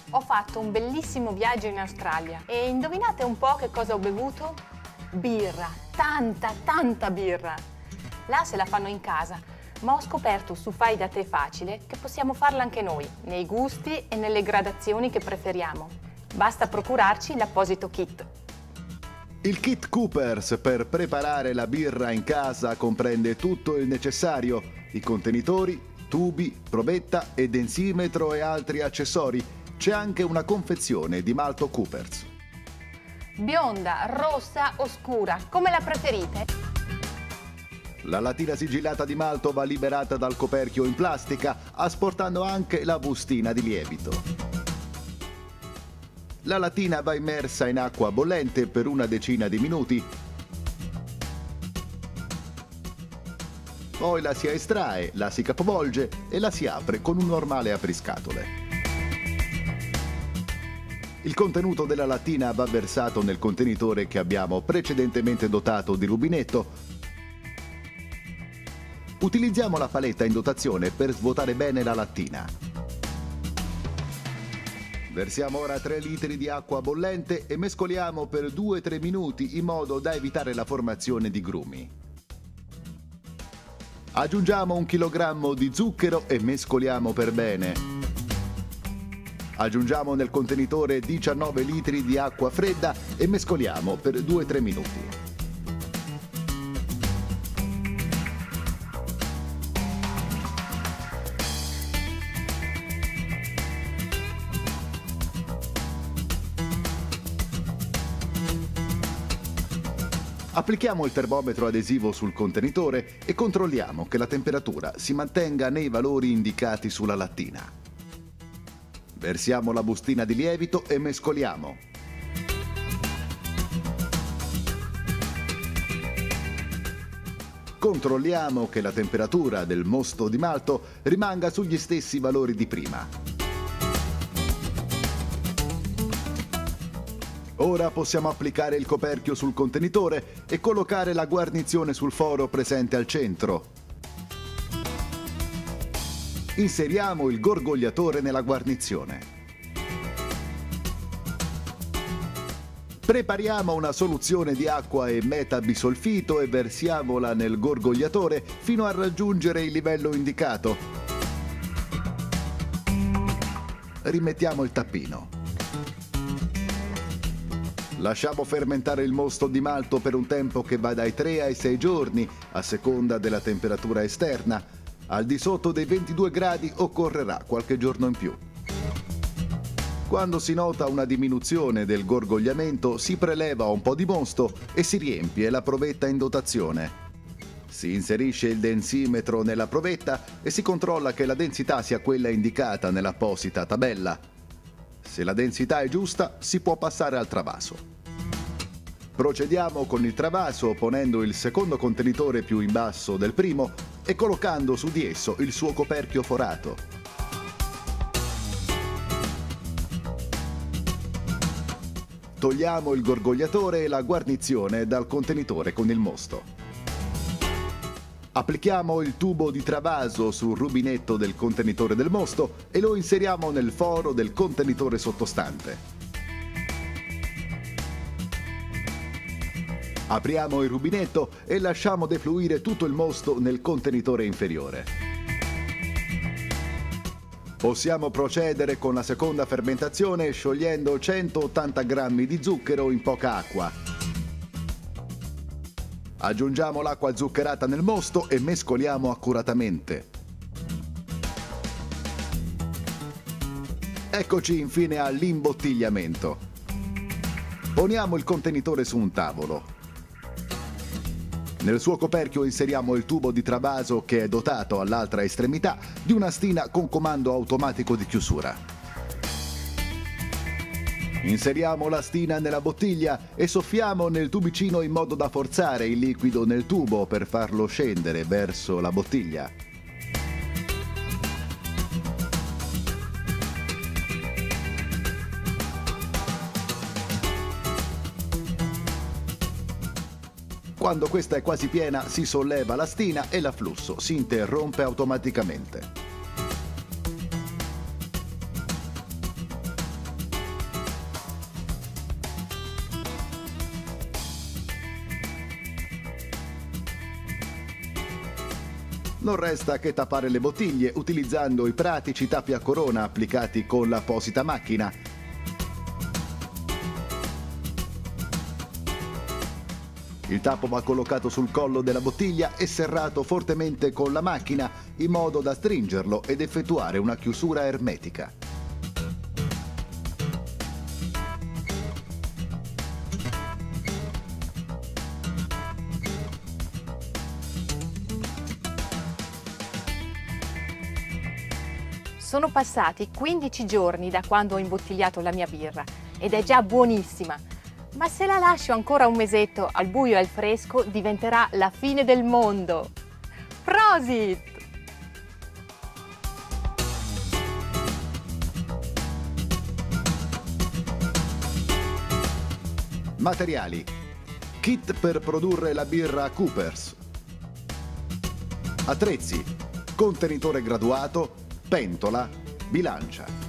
Ho fatto un bellissimo viaggio in Australia e indovinate un po' che cosa ho bevuto? Birra, tanta birra. Là se la fanno in casa, ma ho scoperto su Fai da te facile che possiamo farla anche noi, nei gusti e nelle gradazioni che preferiamo. Basta procurarci l'apposito kit. Il kit Coopers per preparare la birra in casa comprende tutto il necessario, i contenitori, tubi, probetta e densimetro e altri accessori. C'è anche una confezione di malto Coopers. Bionda, rossa o scura, come la preferite? La lattina sigillata di malto va liberata dal coperchio in plastica, asportando anche la bustina di lievito. La lattina va immersa in acqua bollente per una decina di minuti. Poi la si estrae, la si capovolge e la si apre con un normale apriscatole. Il contenuto della lattina va versato nel contenitore che abbiamo precedentemente dotato di rubinetto. Utilizziamo la paletta in dotazione per svuotare bene la lattina. Versiamo ora 3 litri di acqua bollente e mescoliamo per 2-3 minuti in modo da evitare la formazione di grumi. Aggiungiamo 1 chilogrammo di zucchero e mescoliamo per bene. Aggiungiamo nel contenitore 19 litri di acqua fredda e mescoliamo per 2-3 minuti. Applichiamo il termometro adesivo sul contenitore e controlliamo che la temperatura si mantenga nei valori indicati sulla lattina. Versiamo la bustina di lievito e mescoliamo. Controlliamo che la temperatura del mosto di malto rimanga sugli stessi valori di prima. Ora possiamo applicare il coperchio sul contenitore e collocare la guarnizione sul foro presente al centro. Inseriamo il gorgogliatore nella guarnizione. Prepariamo una soluzione di acqua e metabisolfito e versiamola nel gorgogliatore fino a raggiungere il livello indicato. Rimettiamo il tappino. Lasciamo fermentare il mosto di malto per un tempo che va dai 3 ai 6 giorni, a seconda della temperatura esterna. Al di sotto dei 22 gradi occorrerà qualche giorno in più. Quando si nota una diminuzione del gorgogliamento, si preleva un po' di mosto e si riempie la provetta in dotazione. Si inserisce il densimetro nella provetta e si controlla che la densità sia quella indicata nell'apposita tabella. Se la densità è giusta, si può passare al travaso. Procediamo con il travaso ponendo il secondo contenitore più in basso del primo e collocando su di esso il suo coperchio forato. Togliamo il gorgogliatore e la guarnizione dal contenitore con il mosto. Applichiamo il tubo di travaso sul rubinetto del contenitore del mosto e lo inseriamo nel foro del contenitore sottostante. Apriamo il rubinetto e lasciamo defluire tutto il mosto nel contenitore inferiore. Possiamo procedere con la seconda fermentazione sciogliendo 180 g di zucchero in poca acqua. Aggiungiamo l'acqua zuccherata nel mosto e mescoliamo accuratamente. Eccoci infine all'imbottigliamento. Poniamo il contenitore su un tavolo. Nel suo coperchio inseriamo il tubo di travaso che è dotato all'altra estremità di una stina con comando automatico di chiusura. Inseriamo la stina nella bottiglia e soffiamo nel tubicino in modo da forzare il liquido nel tubo per farlo scendere verso la bottiglia. Quando questa è quasi piena si solleva la stina e l'afflusso si interrompe automaticamente. Non resta che tappare le bottiglie utilizzando i pratici tappi a corona applicati con l'apposita macchina. Il tappo va collocato sul collo della bottiglia e serrato fortemente con la macchina in modo da stringerlo ed effettuare una chiusura ermetica. Sono passati 15 giorni da quando ho imbottigliato la mia birra ed è già buonissima. Ma se la lascio ancora un mesetto al buio e al fresco diventerà la fine del mondo. Prosit! Materiali: kit per produrre la birra Coopers. Attrezzi: contenitore graduato, pentola, bilancia.